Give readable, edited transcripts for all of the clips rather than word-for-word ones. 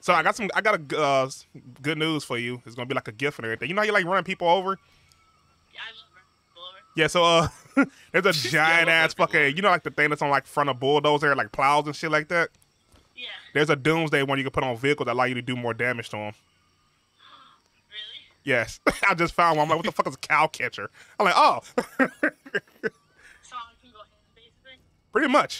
So I got a good news for you. It's gonna be like a gift and everything. You know how you like running people over? Yeah, I love running people over. Yeah. So there's a giant ass fucking. You know, like the thing that's on like front of bulldozer, like plows and shit like that. Yeah. There's a doomsday one you can put on vehicles that allow you to do more damage to them. Really? Yes, I just found one. I'm like, what the fuck is a cow catcher? I'm like, oh, So I can go ham, basically. pretty much.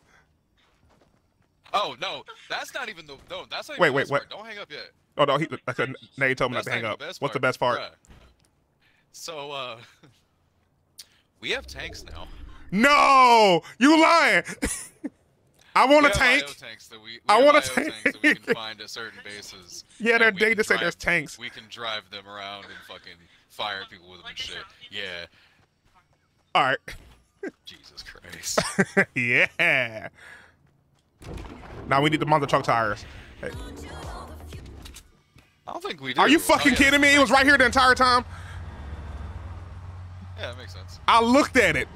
Oh no, that's not even the no. That's not Wait, even the wait, best what? part. Don't hang up yet. Oh no, I said, now you told me not That's to hang not up. even the best What's the part. best part? Bruh. So we have tanks now. No, you lying. I want a We have tank. IO tanks that we I have want a IO tank. tanks that we can find at certain bases. Yeah, and they we just can say there's drive- tanks. We can drive them around and fucking fire people with them and shit. Yeah. All right. Jesus Christ. Yeah. Now we need the monster truck tires. Hey. I don't think we do. Are you Oh, fucking yeah. kidding me? It was right here the entire time. Yeah, that makes sense. I looked at it.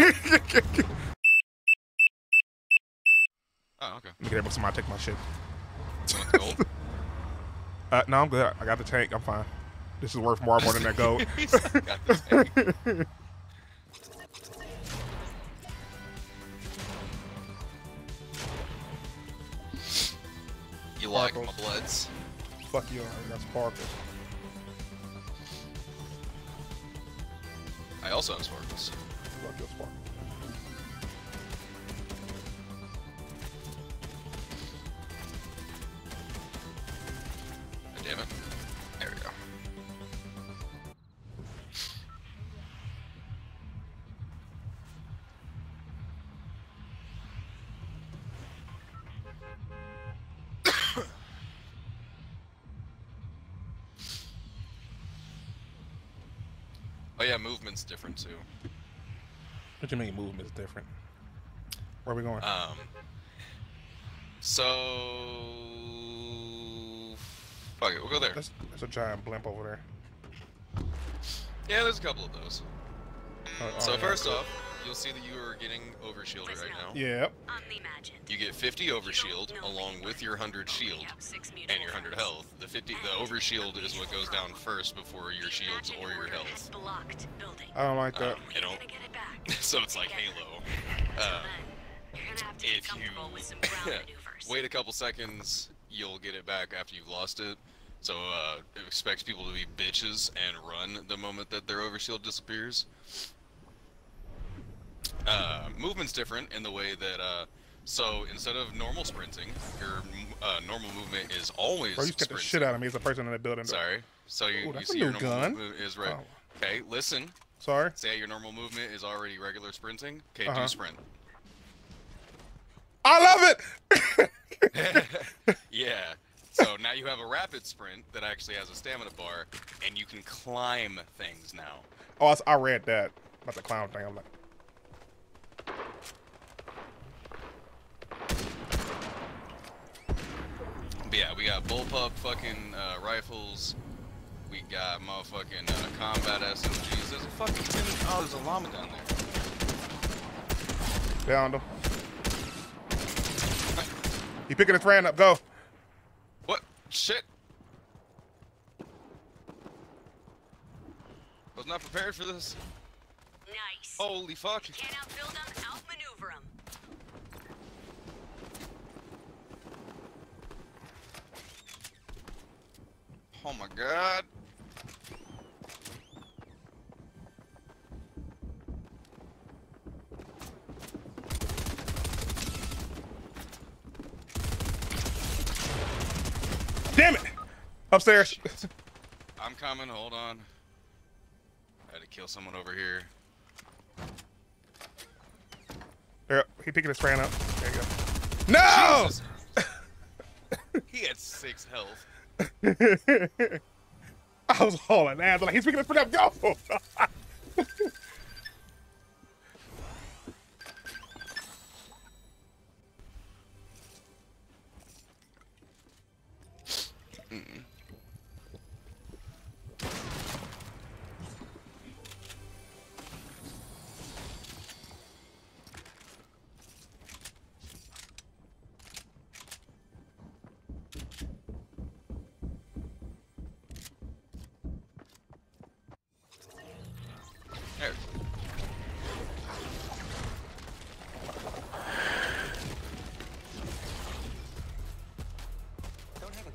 Oh, okay. Get able somebody take my shit. You want the gold? No, I'm good. I got the tank. I'm fine. This is worth more than that gold. He's like, got the tank. You like my bloods? Fuck you. I got sparkles. I also have sparkles. Fuck your sparkles. Damn it. There we go. Oh yeah, movement's different too. What do you mean movement is different? Where are we going? So fuck it, we'll go there. There's a giant blimp over there. Yeah, there's a couple of those. So yeah, first cool. off, you'll see that you are getting overshielded right now. Yep. You get 50 overshield along with your 100 shield and your 100 health. The overshield is what goes down first before your shields or your health. I don't like that. You know, so it's like Halo. If you wait a couple seconds, you'll get it back after you've lost it. So it expects people to be bitches and run the moment that their overshield disappears. Movement's different in the way that so instead of normal sprinting, your normal movement is always Bro, you scared the sprinting. shit out of me as a person in the building. Sorry. So you, Ooh, you that's a see your new normal gun. movement is right. Oh. Okay, listen. Sorry. Say your normal movement is already regular sprinting. Okay, Uh-huh. do sprint. I love it. Yeah. So now you have a rapid sprint that actually has a stamina bar, and you can climb things now. Oh, I read that about the clown thing. I'm like, But yeah, we got bullpup fucking rifles. We got motherfucking combat SMGs. There's a fucking oh, there's a llama down there. downed him. He picking his friend up. Go. What? Shit. Was not prepared for this. Nice. Holy fuck. You can't outbuild them, outmaneuver them. Oh my god. Damn it. Upstairs. I'm coming, hold on. I had to kill someone over here. There, he picking his friend up. There you go. No! Jesus. He had 6 health. I was hauling ass. Like, he's picking his friend up. Go!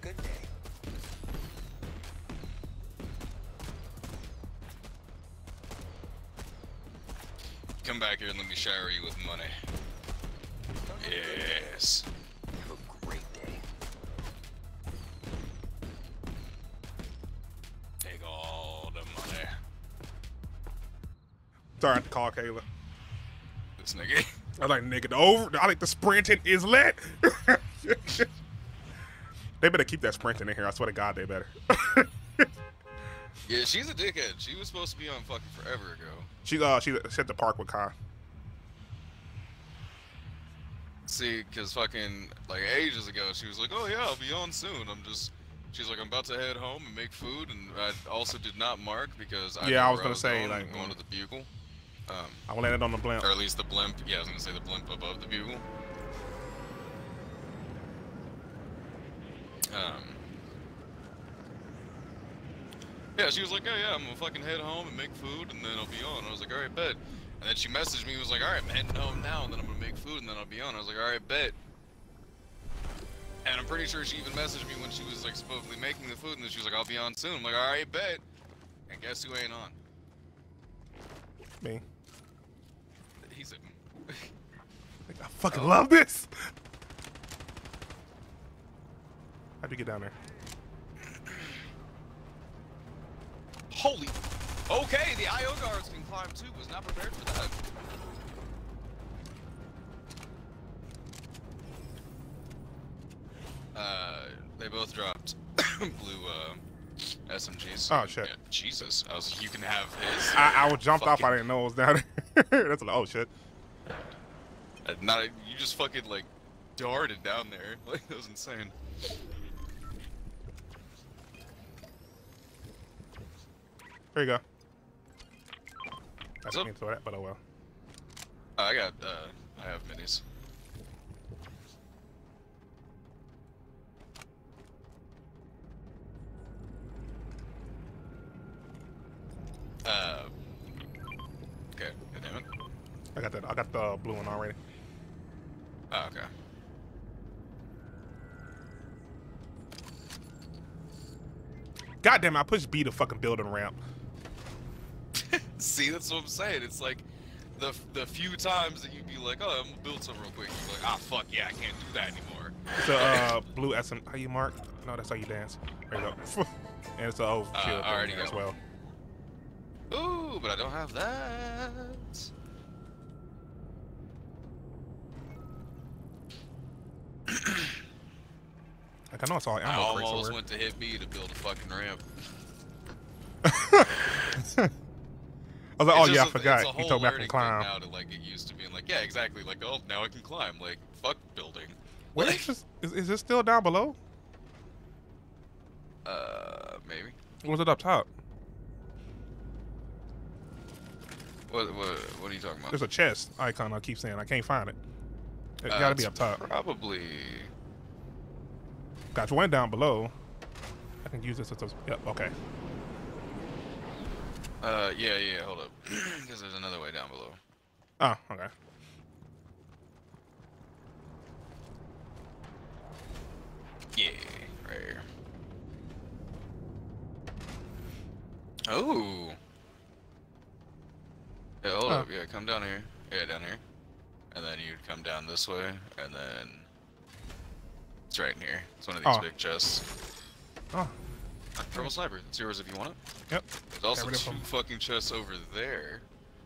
good day. Come back here and let me shower you with money. Yes. Have a great day. Take all the money. Sorry, I had to call Kayla. This nigga. I like nigga I like the sprinting is lit. They better keep that sprinting in here. I swear to God, they better. Yeah, she's a dickhead. She was supposed to be on fucking forever ago. She's at the park with Kai. See, cause fucking like ages ago, she was like, "Oh yeah, I'll be on soon." She's like, "I'm about to head home and make food," and I also did not mark because I knew I was where gonna say going. like I'm going to the Bugle. I landed on the blimp. Or at least the blimp. Yeah, I was gonna say the blimp above the Bugle. Yeah, she was like, "Oh yeah, I'm gonna fucking head home and make food, and then I'll be on." I was like, "All right, bet." And then she messaged me, and was like, "All right, I'm heading home now, and then I'm gonna make food, and then I'll be on." I was like, "All right, bet." And I'm pretty sure she even messaged me when she was like supposedly making the food, and then she was like, "I'll be on soon." I'm like, "All right, bet." And guess who ain't on? Me. He said, I fucking love this. How'd you get down there? "Holy, okay, the IO guards can climb too. Was not prepared for that." They both dropped blue SMGs. Oh shit! Yeah, Jesus, you can have his. I jumped off. I didn't know it was down there. That's like, oh shit. You just fucking like darted down there. Like that was insane. There you go. I What's didn't up? mean to throw that, but oh well. I have minis. Okay, goddammit. I got the blue one already. Oh, okay. God damn it, I pushed B to fucking building ramp. See, that's what I'm saying. It's like the few times that you'd be like, "Oh, I'm gonna build something real quick." You're like, "Ah, fuck yeah, I can't do that anymore." It's a blue SM. How you mark? No, that's how you dance. There you go. And it's a O shield already thing there as go. well. Ooh, but I don't have that. Like I know it's all I ammo crates almost somewhere. went to hit B to build a fucking ramp. I was like, It's oh just yeah, I it's a forgot. He whole told me I learning can thing climb. now to like get used to being like, yeah, exactly. Like, oh, now I can climb. Like, fuck building. Where Like, is this? Is this still down below? maybe. Or was it up top? What are you talking about? There's a chest icon. I keep saying I can't find it. It gotta be It's up top. Probably. Got one down below. I can use this as a. Yep. Okay. Yeah. Hold up, because there's another way down below. Oh, okay. Yeah, right here. Oh. Yeah, hold up. Yeah, come down here. Yeah, down here. And then you'd come down this way, and then it's right in here. It's one of these Oh. big chests. Oh. Thermal sniper. It's yours if you want it. Yep. There's also rid of two them. fucking chests over there.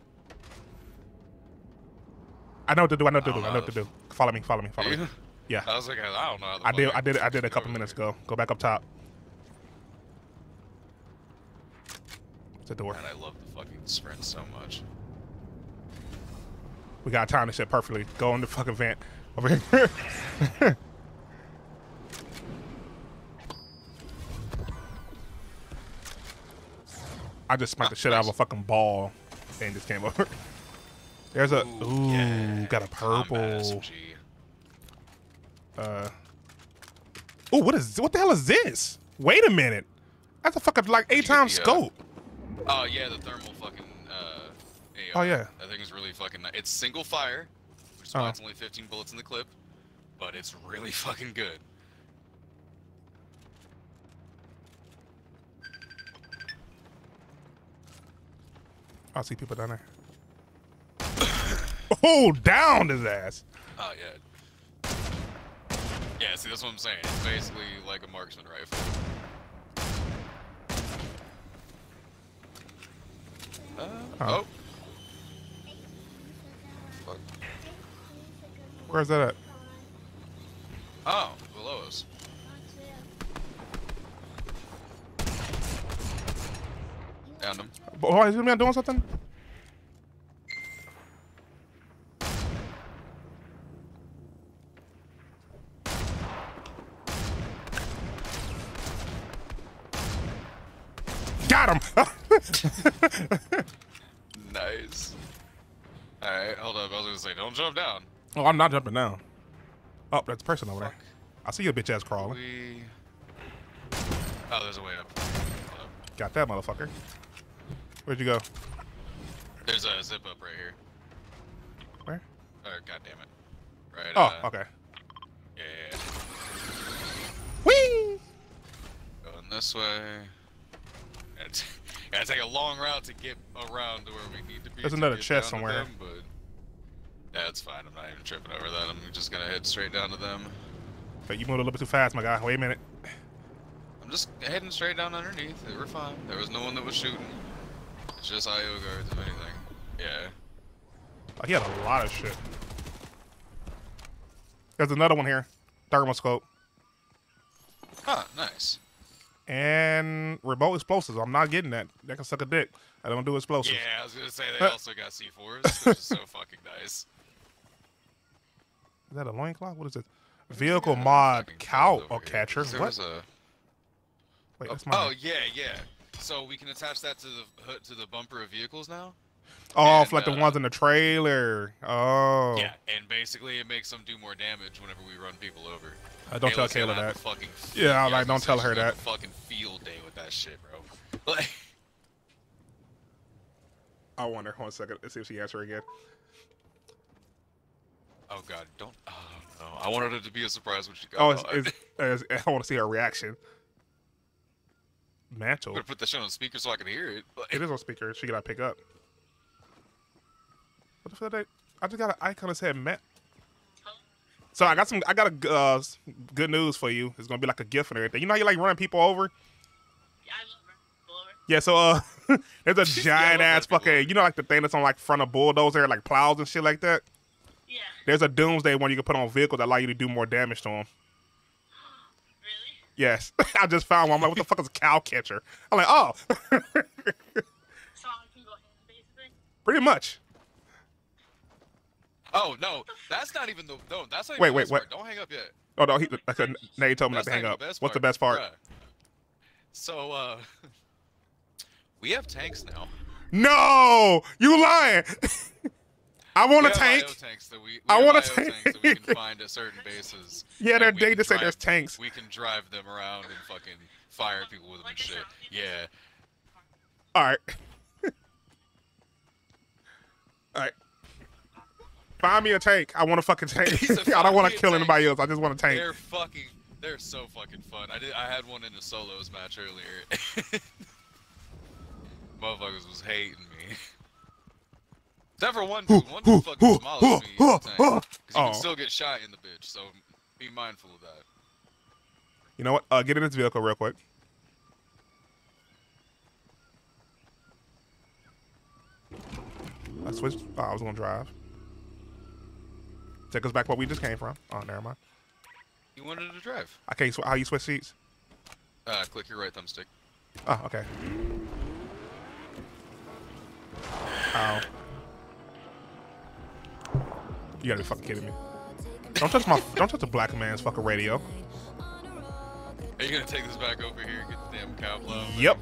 I know what to do. I know what to I do. don't I know what to do. Follow me. Follow me. Follow me. You? Yeah. I was like, I don't know. How the I fuck did. I did a get couple over minutes there. ago. Go back up top. It's a door. Man, I love the fucking sprint so much. We got time to shit perfectly. Go in the fucking vent over here. I just smacked the shit out of a fucking ball and just came over. There's a yeah. got a Combat purple. SMG. What the hell is this? Wait a minute. That's a fucking like 8x scope. Oh yeah, the thermal fucking Oh, yeah. That thing is really fucking nice. It's single fire, which is why it's only 15 bullets in the clip, but it's really fucking good. I see people down there. Oh, down his ass. Oh, yeah. Yeah, see, that's what I'm saying. It's basically like a marksman rifle. Oh. Fuck. Where's that at? Oh, below us. Downed him. Oh, is this man doing something? Got him! Nice. Alright, hold up. I was gonna say, don't jump down. Oh, I'm not jumping down. Oh, that's a person over there. I see your bitch ass crawling. Oh, there's a way up. Hold up. Got that motherfucker. Where'd you go? There's a zip up right here. Where? Oh, God damn it. Right. Oh, okay. Yeah. Whee! Going this way. Gotta take a long route to get around to where we need to be. There's to another get chest down to somewhere. them, but that's fine. I'm not even tripping over that. I'm just gonna head straight down to them. But you moved a little bit too fast, my guy. Wait a minute. I'm just heading straight down underneath. They were fine. There was no one that was shooting. It's just IO guards, if anything. Yeah. Oh, he had a lot of shit. There's another one here. Thermoscope. Huh, nice. And remote explosives. I'm not getting that. That can suck a dick. I don't do explosives. Yeah, I was gonna say they also got C4s, which is so fucking nice. Is that a loincloth? What is it? Vehicle mod cow or catcher. There What? was a... Wait, that's mine. Oh yeah, yeah. So we can attach that to the hood, to the bumper of vehicles now. Oh, and, for like the ones in the trailer. Oh. Yeah, and basically it makes them do more damage whenever we run people over. Don't tell Kayla's gonna Kayla have that. a fucking Yeah, I like, don't was tell gonna say her she's gonna have that. a fucking field day with that shit, bro. Like, I wonder. Hold on a second. Let's see if she answers again. oh god, don't. Oh no, I wanted it to be a surprise when she got. Oh, out. I want to see her reaction. I'm Mantle. gonna put that shit on speaker so I can hear it. Like, It is on speaker. She gotta pick up. What the fuck? I just got an icon that said Matt. So I got a good news for you. It's gonna be like a gift and everything. You know how you like running people over? Yeah, I love her. Love her. Yeah. So there's a giant ass fucking. You know like the thing that's on like front of bulldozer, like plows and shit like that. Yeah. There's a doomsday one you can put on vehicles that allow you to do more damage to them. Really? Yes. I just found one. I'm like, what the fuck is a cow catcher? I'm like, oh. So I can go ham, basically? Pretty much. oh no, that's not even the. No, that's not Wait, even the wait, best what? part. Don't hang up yet. Oh no, I said, now you told me not That's to hang not up. even the best What's the part. best part? Bruh. So we have tanks now. No, you lying. I want a We have tank. IO tanks that we I have want a IO tank. tanks that we can find at certain bases. Yeah, and they're- we they can just say drive- there's tanks. We can drive them around and fucking fire people with them and shit. Yeah. All right. All right. Find me a tank. I want a fucking tank. He said, I don't "Find want me to a kill tank." anybody else. I just want a tank. They're so fucking fun. I had one in a solos match earlier. Motherfuckers was hating me. Except for one dude. One dude fucking demolished me in the tank. 'Cause you Oh. can still get shot in the bitch, so be mindful of that. You know what? Get in this vehicle real quick. I switched. Oh, I was gonna drive. Take us back where we just came from. Oh, never mind. You wanted to drive. I can't. How you switch seats? Click your right thumbstick. Oh, okay. Ow. You gotta be fucking kidding me. Don't touch the black man's fucking radio. Are you gonna take this back over here and get the damn cow plow? Yep.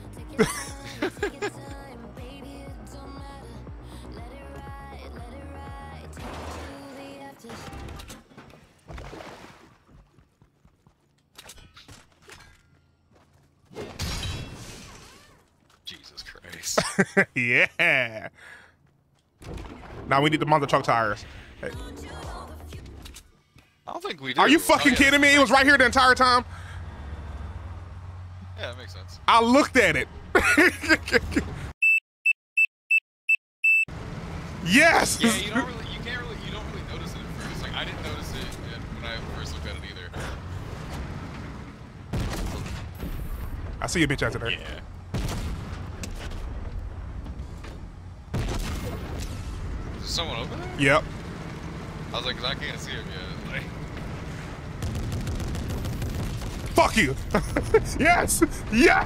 Jesus Christ. Yeah. Now we need the monster truck tires. Hey. I don't think we do. Are you Oh, fucking yeah. kidding me? It was right here the entire time. Yeah, that makes sense. I looked at it. Yes. Yeah, you don't really notice it at first. Like I didn't notice it when I first looked at it either. I see your bitch after there. Yeah. Is there someone over there? Yep. I was like, 'cause I can't see him yet. Like, Fuck you. Yes. Yes.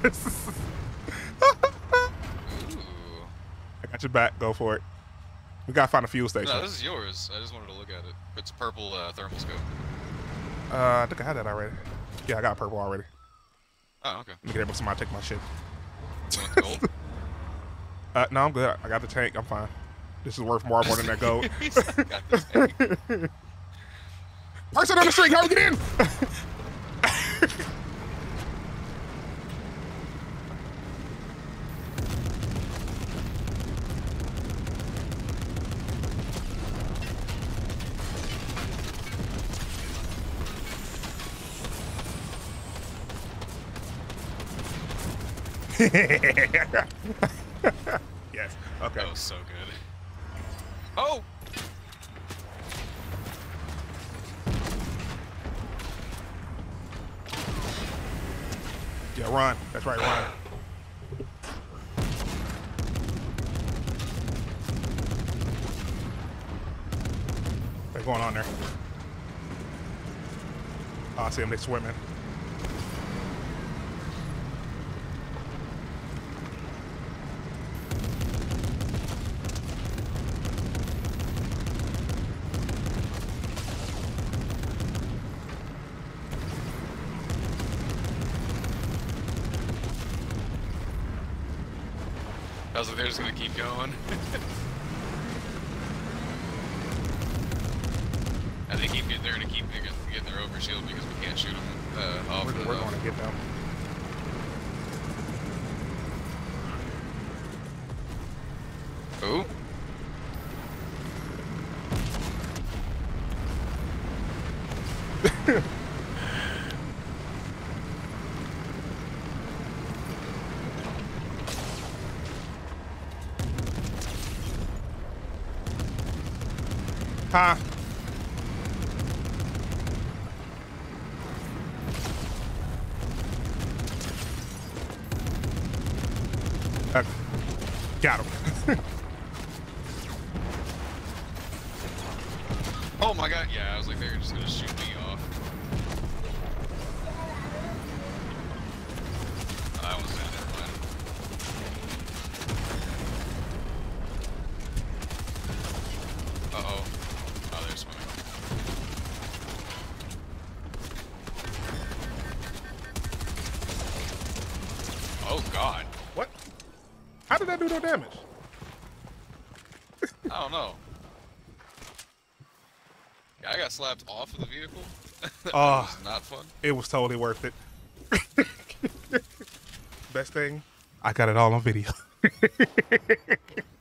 ooh. I got your back. Go for it. We gotta find a fuel station. No, this is yours. I just wanted to look at it. It's a purple thermal scope. I think I had that already. Yeah, I got purple already. Oh, okay. Let me get able to somebody take my shit. You want the gold? No, I'm good. I got the tank. I'm fine. This is worth more than that gold. Got the tank. Person on the street, hurry, get in! Yes. Okay. That was so good. Oh! Yeah, run. That's right, run. What's going on there? Oh, I see them. They swimming. I was like, they're just gonna keep going. And they're gonna keep getting their overshield because we can't shoot them off. We're going to get them. Who? Huh? Got him. Oh my god, yeah, I was like, they're just gonna shoot me off. I was in it, man. Uh-oh. Oh, they're swimming. Oh god. What? How did that do no damage? I don't know. Yeah, I got slapped off of the vehicle. That was not fun. It was totally worth it. Best thing, I got it all on video.